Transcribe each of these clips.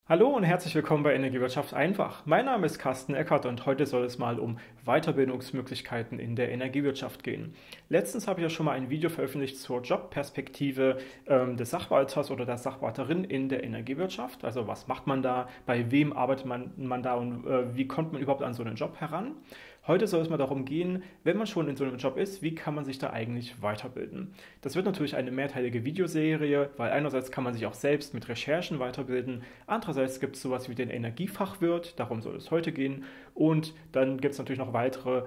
Hallo und herzlich willkommen bei Energiewirtschaft einfach. Mein Name ist Carsten Eckert und heute soll es mal um Weiterbildungsmöglichkeiten in der Energiewirtschaft gehen. Letztens habe ich ja schon mal ein Video veröffentlicht zur Jobperspektive des Sachwalters oder der Sachwalterin in der Energiewirtschaft. Also was macht man da, bei wem arbeitet man da und wie kommt man überhaupt an so einen Job heran? Heute soll es mal darum gehen, wenn man schon in so einem Job ist, wie kann man sich da eigentlich weiterbilden? Das wird natürlich eine mehrteilige Videoserie, weil einerseits kann man sich auch selbst mit Recherchen weiterbilden, andererseits gibt es sowas wie den Energiefachwirt, darum soll es heute gehen, und dann gibt es natürlich noch weitere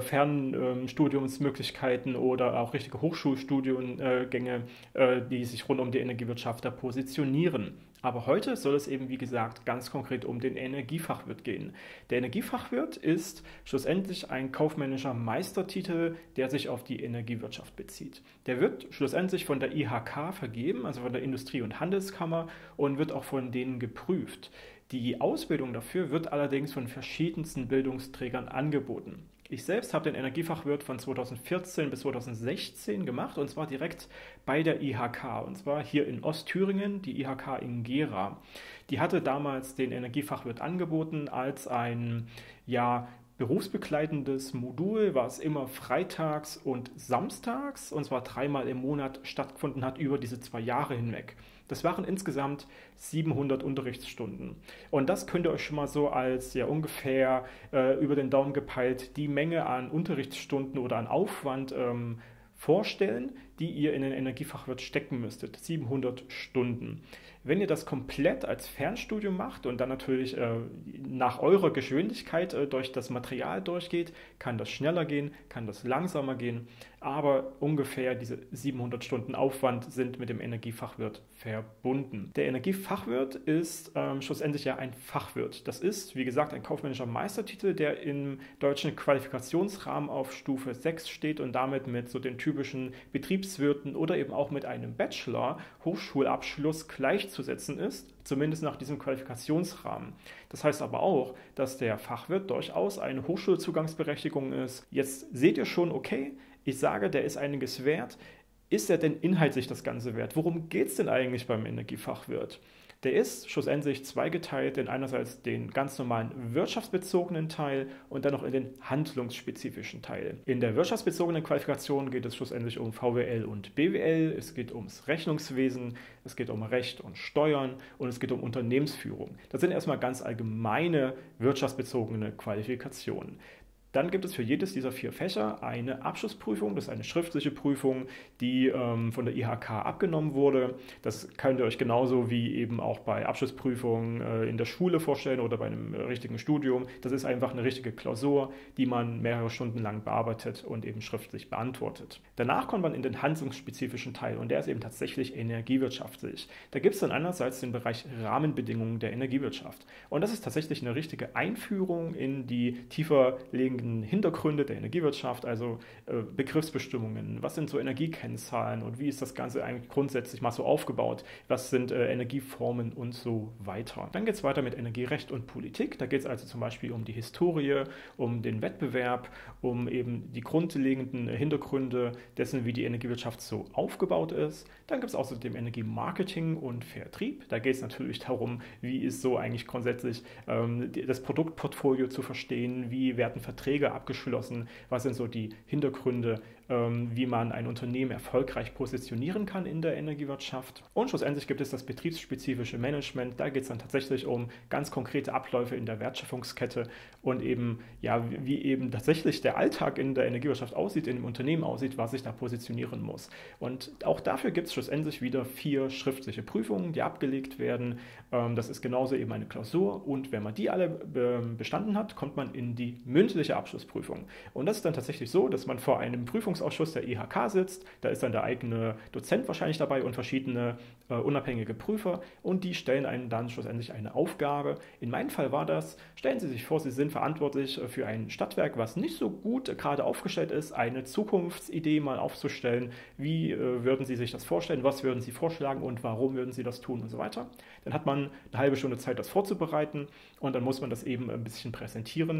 Fernstudiumsmöglichkeiten oder auch richtige Hochschulstudiengänge, die sich rund um die Energiewirtschaft da positionieren. Aber heute soll es eben, wie gesagt, ganz konkret um den Energiefachwirt gehen. Der Energiefachwirt ist schlussendlich ein kaufmännischer Meistertitel, der sich auf die Energiewirtschaft bezieht. Der wird schlussendlich von der IHK vergeben, also von der Industrie- und Handelskammer, und wird auch von denen geprüft. Die Ausbildung dafür wird allerdings von verschiedensten Bildungsträgern angeboten. Ich selbst habe den Energiefachwirt von 2014 bis 2016 gemacht, und zwar direkt bei der IHK, und zwar hier in Ostthüringen, die IHK in Gera. Die hatte damals den Energiefachwirt angeboten als ein, ja, berufsbegleitendes Modul, was immer freitags und samstags, und zwar dreimal im Monat stattgefunden hat über diese 2 Jahre hinweg. Das waren insgesamt 700 Unterrichtsstunden. Und das könnt ihr euch schon mal so als ja ungefähr über den Daumen gepeilt die Menge an Unterrichtsstunden oder an Aufwand vorstellen, die ihr in den Energiefachwirt stecken müsstet. 700 Stunden. Wenn ihr das komplett als Fernstudium macht und dann natürlich nach eurer Geschwindigkeit durch das Material durchgeht, kann das schneller gehen, kann das langsamer gehen, aber ungefähr diese 700 Stunden Aufwand sind mit dem Energiefachwirt verbunden. Der Energiefachwirt ist schlussendlich ja ein Fachwirt. Das ist, wie gesagt, ein kaufmännischer Meistertitel, der im deutschen Qualifikationsrahmen auf Stufe 6 steht und damit mit so den typischen Betriebswirten oder eben auch mit einem Bachelor-Hochschulabschluss gleichzusetzen ist, zumindest nach diesem Qualifikationsrahmen. Das heißt aber auch, dass der Fachwirt durchaus eine Hochschulzugangsberechtigung ist. Jetzt seht ihr schon, okay, ich sage, der ist einiges wert. Ist er denn inhaltlich das Ganze wert? Worum geht es denn eigentlich beim Energiefachwirt? Der ist schlussendlich zweigeteilt in einerseits den ganz normalen wirtschaftsbezogenen Teil und dann noch in den handlungsspezifischen Teil. In der wirtschaftsbezogenen Qualifikation geht es schlussendlich um VWL und BWL, es geht ums Rechnungswesen, es geht um Recht und Steuern und es geht um Unternehmensführung. Das sind erstmal ganz allgemeine wirtschaftsbezogene Qualifikationen. Dann gibt es für jedes dieser 4 Fächer eine Abschlussprüfung, das ist eine schriftliche Prüfung, die von der IHK abgenommen wurde. Das könnt ihr euch genauso wie eben auch bei Abschlussprüfungen in der Schule vorstellen oder bei einem richtigen Studium. Das ist einfach eine richtige Klausur, die man mehrere Stunden lang bearbeitet und eben schriftlich beantwortet. Danach kommt man in den handlungsspezifischen Teil und der ist eben tatsächlich energiewirtschaftlich. Da gibt es dann einerseits den Bereich Rahmenbedingungen der Energiewirtschaft. Und das ist tatsächlich eine richtige Einführung in die tiefer liegenden Hintergründe der Energiewirtschaft, also Begriffsbestimmungen, was sind so Energiekennzahlen und wie ist das Ganze eigentlich grundsätzlich mal so aufgebaut, was sind Energieformen und so weiter. Dann geht es weiter mit Energierecht und Politik, da geht es also zum Beispiel um die Historie, um den Wettbewerb, um eben die grundlegenden Hintergründe dessen, wie die Energiewirtschaft so aufgebaut ist. Dann gibt es außerdem Energiemarketing und Vertrieb, da geht es natürlich darum, wie ist so eigentlich grundsätzlich das Produktportfolio zu verstehen, wie werden Verträge abgeschlossen, was sind so die Hintergründe, wie man ein Unternehmen erfolgreich positionieren kann in der Energiewirtschaft. Und schlussendlich gibt es das betriebsspezifische Management, da geht es dann tatsächlich um ganz konkrete Abläufe in der Wertschöpfungskette und eben, ja, wie eben tatsächlich der Alltag in der Energiewirtschaft aussieht, in dem Unternehmen aussieht, was sich da positionieren muss. Und auch dafür gibt es schlussendlich wieder 4 schriftliche Prüfungen, die abgelegt werden. Das ist genauso eben eine Klausur und wenn man die alle bestanden hat, kommt man in die mündliche Abschlussprüfung. Und das ist dann tatsächlich so, dass man vor einem Prüfungsausschuss der IHK sitzt, da ist dann der eigene Dozent wahrscheinlich dabei und verschiedene unabhängige Prüfer und die stellen einem dann schlussendlich eine Aufgabe. In meinem Fall war das, stellen Sie sich vor, Sie sind verantwortlich für ein Stadtwerk, was nicht so gut gerade aufgestellt ist, eine Zukunftsidee mal aufzustellen. Wie würden Sie sich das vorstellen? Was würden Sie vorschlagen und warum würden Sie das tun und so weiter? Dann hat man eine halbe Stunde Zeit, das vorzubereiten und dann muss man das eben ein bisschen präsentieren.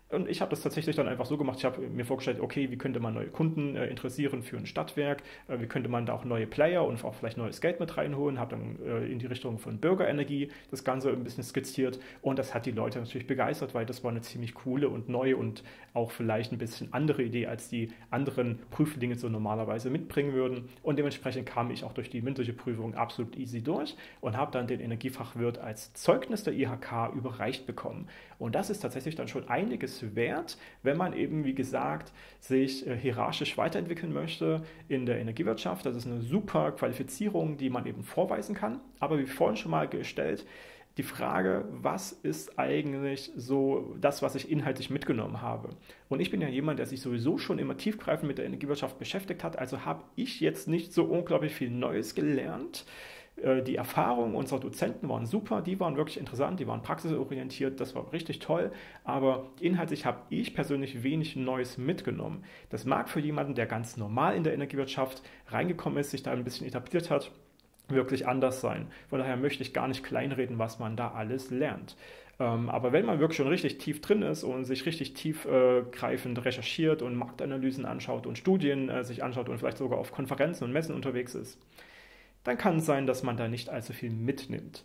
Und ich habe das tatsächlich dann einfach so gemacht. Ich habe mir vorgestellt, okay, wie könnte man neue Kunden interessieren für ein Stadtwerk? Wie könnte man da auch neue Player und auch vielleicht neues Geld mit reinholen? Habe dann in die Richtung von Bürgerenergie das Ganze ein bisschen skizziert. Und das hat die Leute natürlich begeistert, weil das war eine ziemlich coole und neue und auch vielleicht ein bisschen andere Idee, als die anderen Prüflinge so normalerweise mitbringen würden. Und dementsprechend kam ich auch durch die mündliche Prüfung absolut easy durch und habe dann den Energiefachwirt als Zeugnis der IHK überreicht bekommen. Und das ist tatsächlich dann schon einiges wert, wenn man eben, wie gesagt, sich hierarchisch weiterentwickeln möchte in der Energiewirtschaft. Das ist eine super Qualifizierung, die man eben vorweisen kann. Aber wie vorhin schon mal gestellt, die Frage, was ist eigentlich so das, was ich inhaltlich mitgenommen habe? Und ich bin ja jemand, der sich sowieso schon immer tiefgreifend mit der Energiewirtschaft beschäftigt hat, also habe ich jetzt nicht so unglaublich viel Neues gelernt. Die Erfahrungen unserer Dozenten waren super, die waren wirklich interessant, die waren praxisorientiert, das war richtig toll, aber inhaltlich habe ich persönlich wenig Neues mitgenommen. Das mag für jemanden, der ganz normal in der Energiewirtschaft reingekommen ist, sich da ein bisschen etabliert hat, wirklich anders sein. Von daher möchte ich gar nicht kleinreden, was man da alles lernt. Aber wenn man wirklich schon richtig tief drin ist und sich richtig tiefgreifend recherchiert und Marktanalysen anschaut und Studien sich anschaut und vielleicht sogar auf Konferenzen und Messen unterwegs ist, dann kann es sein, dass man da nicht allzu viel mitnimmt.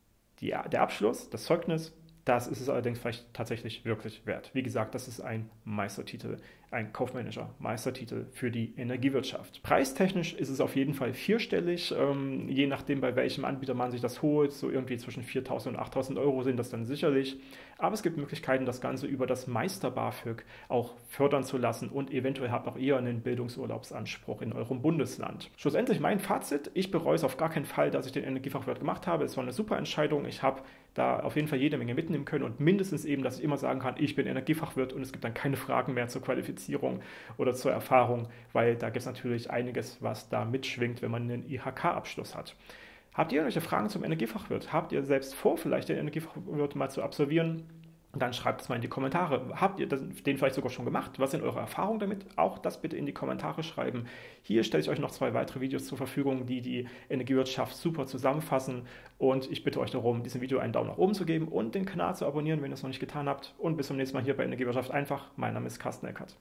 Der Abschluss, das Zeugnis, das ist es allerdings vielleicht tatsächlich wirklich wert. Wie gesagt, das ist ein Meistertitel, ein kaufmännischer Meistertitel für die Energiewirtschaft. Preistechnisch ist es auf jeden Fall vierstellig, je nachdem, bei welchem Anbieter man sich das holt. So irgendwie zwischen 4.000 und 8.000 Euro sind das dann sicherlich. Aber es gibt Möglichkeiten, das Ganze über das Meister-BAföG auch fördern zu lassen und eventuell habt auch ihr einen Bildungsurlaubsanspruch in eurem Bundesland. Schlussendlich mein Fazit, ich bereue es auf gar keinen Fall, dass ich den Energiefachwirt gemacht habe. Es war eine super Entscheidung. Ich habe da auf jeden Fall jede Menge mitnehmen können und mindestens eben, dass ich immer sagen kann, ich bin Energiefachwirt und es gibt dann keine Fragen mehr zur Qualifizierung oder zur Erfahrung, weil da gibt es natürlich einiges, was da mitschwingt, wenn man einen IHK-Abschluss hat. Habt ihr irgendwelche Fragen zum Energiefachwirt? Habt ihr selbst vor, vielleicht den Energiefachwirt mal zu absolvieren? Dann schreibt es mal in die Kommentare. Habt ihr den vielleicht sogar schon gemacht? Was sind eure Erfahrungen damit? Auch das bitte in die Kommentare schreiben. Hier stelle ich euch noch 2 weitere Videos zur Verfügung, die die Energiewirtschaft super zusammenfassen. Und ich bitte euch darum, diesem Video einen Daumen nach oben zu geben und den Kanal zu abonnieren, wenn ihr es noch nicht getan habt. Und bis zum nächsten Mal hier bei Energiewirtschaft einfach. Mein Name ist Carsten Eckert.